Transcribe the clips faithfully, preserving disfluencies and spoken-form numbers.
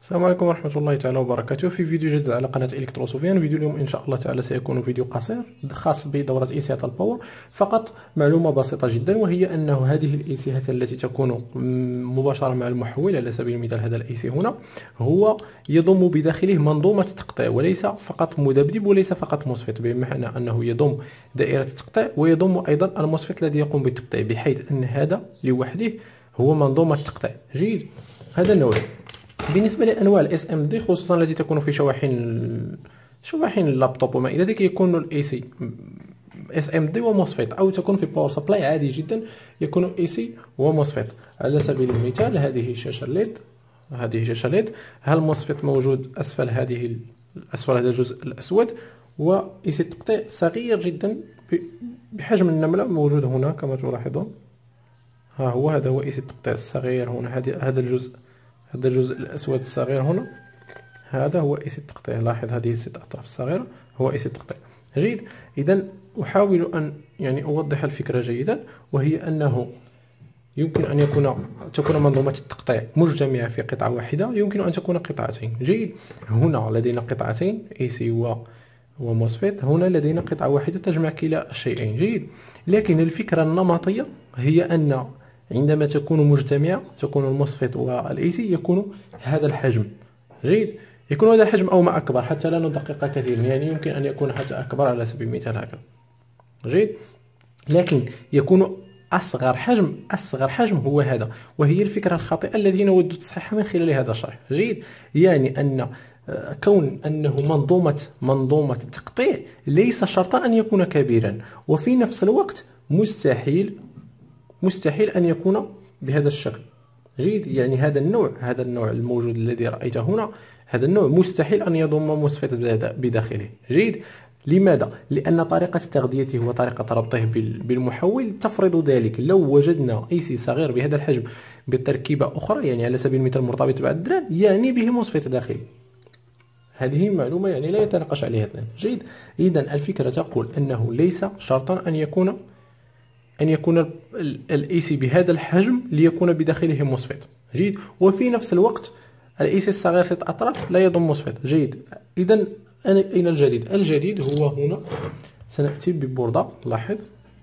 السلام عليكم ورحمة الله تعالى وبركاته. في فيديو جديد على قناة إلكترو سوفيان. فيديو اليوم إن شاء الله تعالى سيكون فيديو قصير خاص بدورة اي سيات الباور. فقط معلومة بسيطة جدا، وهي أنه هذه الاي سيات التي تكون مباشرة مع المحول، على سبيل المثال هذا الاي سي هنا، هو يضم بداخله منظومة تقطيع وليس فقط مذبذب وليس فقط موسفيت، بمعنى أنه يضم دائرة التقطيع ويضم أيضا الموسفيت الذي يقوم بالتقطيع، بحيث أن هذا لوحده هو منظومة تقطيع. جيد. هذا النوع. بالنسبه لانواع الاس ام دي، خصوصا التي تكون في شواحن شواحن اللابتوب وما الى ذلك، يكون الاي سي اس ام دي وموسفيت، او تكون في باور سبلاي عادي جدا يكون اي سي وموسفيت. على سبيل المثال هذه شاشه ليد، هذه شاشه ليد، ها الموسفيت موجود اسفل هذه اسفل هذا الجزء الاسود، واي سي تقطيع صغير جدا بحجم النمله موجود هنا كما تلاحظون. ها هو هذا هو اي سي التقطيع الصغير هنا، هذا الجزء هذا الجزء الاسود الصغير هنا، هذا هو اي سي التقطيع. لاحظ هذه الست اطراف الصغيره هو اي سي التقطيع. جيد. اذا احاول ان يعني اوضح الفكره جيدا، وهي انه يمكن ان يكون تكون منظومه التقطيع مجتمعه في قطعه واحده، يمكن ان تكون قطعتين. جيد. هنا لدينا قطعتين اي سي و وموسفيت، هنا لدينا قطعه واحده تجمع كلا الشيئين. جيد. لكن الفكره النمطيه هي ان عندما تكون مجتمعة، تكون الموسفيت والاي سي، يكون هذا الحجم. جيد. يكون هذا الحجم او ما اكبر، حتى لا ندقق كثيرا، يعني يمكن ان يكون حتى اكبر على سبيل المثال هكذا. جيد. لكن يكون اصغر حجم اصغر حجم هو هذا، وهي الفكرة الخاطئة التي نود تصحيحها من خلال هذا الشرح. جيد. يعني ان كون انه منظومة منظومة التقطيع ليس شرطا ان يكون كبيرا، وفي نفس الوقت مستحيل مستحيل أن يكون بهذا الشكل. جيد. يعني هذا النوع هذا النوع الموجود الذي رأيته هنا، هذا النوع مستحيل أن يضم موسفيت بداخله. جيد. لماذا؟ لأن طريقة تغذيته وطريقة ربطه بالمحول تفرض ذلك. لو وجدنا اي سي صغير بهذا الحجم بتركيبة أخرى، يعني على سبيل المثال مرتبط بالدرام، يعني به موسفيت داخلي. هذه معلومة يعني لا يتناقش عليها اثنان. جيد. إذا الفكرة تقول أنه ليس شرطا أن يكون أن يكون الاي سي بهذا الحجم ليكون بداخله موسفيت. جيد. وفي نفس الوقت الاي سي الصغير ست اطراف لا يضم موسفيت. جيد. اذا اين الجديد؟ الجديد هو هنا. سناتي ببورده. لاحظ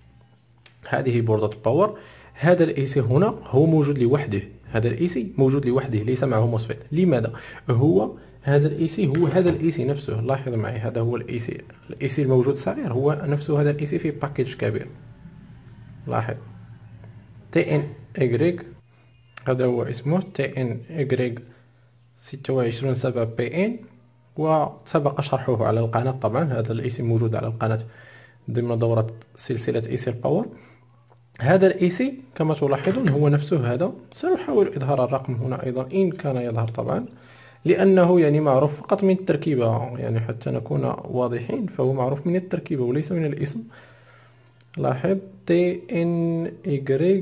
هذه بورده باور. هذا الاي سي هنا هو موجود لوحده، هذا الاي سي موجود لوحده ليس معه موسفيت. لماذا؟ هو هذا الاي سي هو هذا الاي سي نفسه. لاحظ معي، هذا هو الاي سي الاي سي الموجود صغير هو نفسه هذا الاي سي في باكيج كبير. لاحظ تي ان ايغريك، هذا هو اسمه تي ان ايغريك ستة وعشرين سبعة بي ان، وسبق شرحه على القناة. طبعا هذا الاي سي موجود على القناة ضمن دورة سلسلة اي سي الباور. هذا الاي سي كما تلاحظون هو نفسه هذا. سنحاول اظهار الرقم هنا ايضا ان كان يظهر، طبعا لانه يعني معروف فقط من التركيبة، يعني حتى نكون واضحين، فهو معروف من التركيبة وليس من الاسم. لاحظ تي ان ايغريك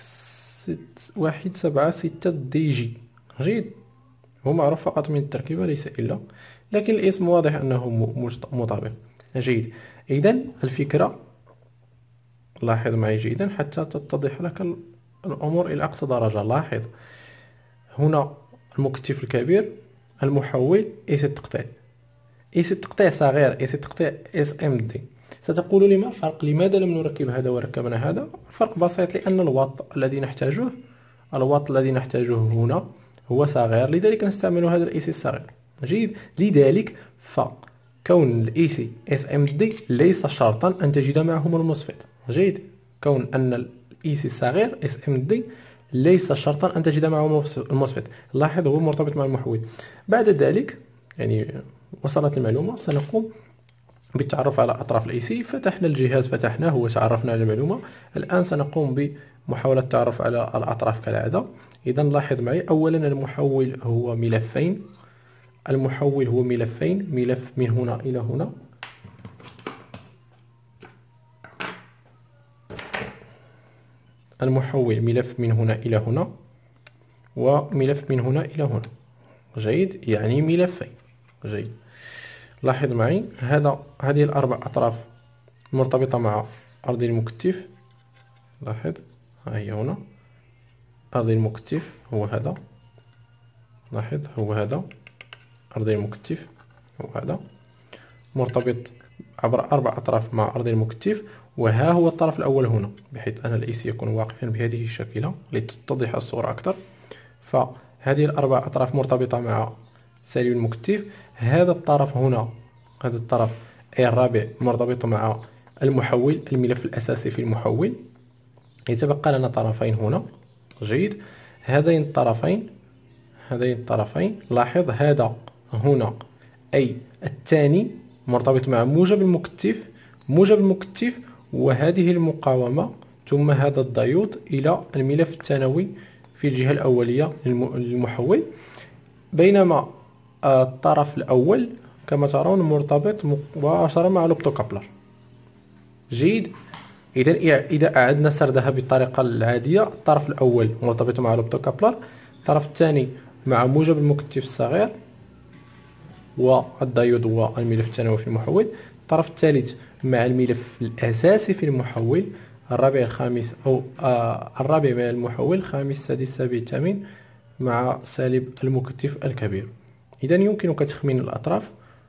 واحد سبعة ستة دي جي. جيد. هو معروف فقط من التركيبة ليس إلا، لكن الاسم واضح أنه مطابق. جيد. إذا الفكرة، لاحظ معي جيدا حتى تتضح لك الأمور إلى أقصى درجة. لاحظ هنا المكتف الكبير، المحول، اي سي التقطيع، اي سي التقطيع صغير، اي سي التقطيع اس ام دي. ستقول لي ما الفرق؟ لماذا لم نركب هذا وركبنا هذا؟ الفرق بسيط، لأن الواط الذي نحتاجه الواط الذي نحتاجه هنا هو صغير، لذلك نستعمل هذا الاي سي الصغير. جيد. لذلك فكون الاي سي اس ام دي ليس شرطا ان تجد معهم الموسفيت. جيد. كون ان الاي سي الصغير اس ام دي ليس شرطا ان تجد معه الموسفيت. لاحظ هو مرتبط مع المحول. بعد ذلك يعني وصلت المعلومة، سنقوم بالتعرف على أطراف الاي سي. فتحنا الجهاز، فتحناه وتعرفنا على المعلومة. الآن سنقوم بمحاولة التعرف على الأطراف كالعادة. إذا لاحظ معي، أولا المحول هو ملفين. المحول هو ملفين، ملف من هنا إلى هنا، المحول ملف من هنا إلى هنا، وملف من هنا إلى هنا. جيد. يعني ملفين. جيد. لاحظ معي، هذا هذه الأربع أطراف مرتبطة مع أرض المكتف. لاحظ، ها هي هنا أرض المكتف هو هذا. لاحظ هو هذا أرضي المكتف، هو هذا مرتبط عبر أربع أطراف مع أرضي المكتف، وها هو الطرف الأول هنا، بحيث أن الإيسي يكون واقفا بهذه الشكلة لتتضح الصورة أكثر. فهذه الأربع أطراف مرتبطة مع سالب المكتف. هذا الطرف هنا، هذا الطرف أي الرابع مرتبط مع المحول، الملف الأساسي في المحول. يتبقى لنا طرفين هنا. جيد. هذين الطرفين هذين الطرفين لاحظ هذا هنا أي الثاني مرتبط مع موجب المكتف، موجب المكتف وهذه المقاومة ثم هذا الديود إلى الملف الثانوي في الجهة الأولية للمحول، بينما الطرف الأول كما ترون مرتبط مباشرة مع الأوبتوكابلر. جيد. إذا إذا أعدنا سردها بالطريقة العادية، الطرف الأول مرتبط مع الأوبتوكابلر، الطرف الثاني مع موجب المكتف الصغير والديود والملف الثانوي في المحول، الطرف الثالث مع الملف الأساسي في المحول، الرابع الخامس أو آه الرابع مع المحول، الخامس السادس السابع الثامن مع سالب المكتف الكبير. إذا يمكنك تخمين الأطراف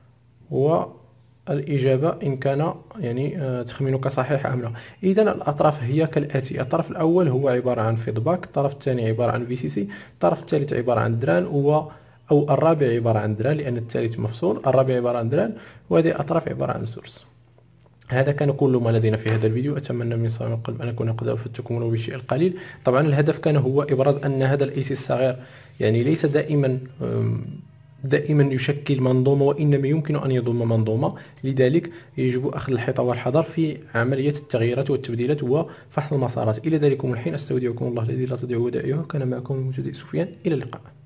والإجابة إن كان يعني آه تخمينك صحيح أم لا. إذا الأطراف هي كالآتي: الطرف الأول هو عبارة عن فيدباك، الطرف الثاني عبارة عن في سي سي، الطرف الثالث عبارة عن دران، و أو الرابع عبارة عن دران لأن الثالث مفصول، الرابع عبارة عن دران، وهذه الأطراف عبارة عن سورس. هذا كان كل ما لدينا في هذا الفيديو. أتمنى من صميم القلب أن أكون قد أفدتكم ولو بالشيء القليل. طبعا الهدف كان هو إبراز أن هذا الإي سي الصغير يعني ليس دائما دائما يشكل منظومة، وإنما يمكن أن يضم منظومة، لذلك يجب أخذ الحيطة والحذر في عملية التغييرات والتبديلات وفحص المسارات. إلى ذلكم الحين أستودعكم الله الذي لا تضيع ودائعه. كان معكم المجدد سفيان، إلى اللقاء.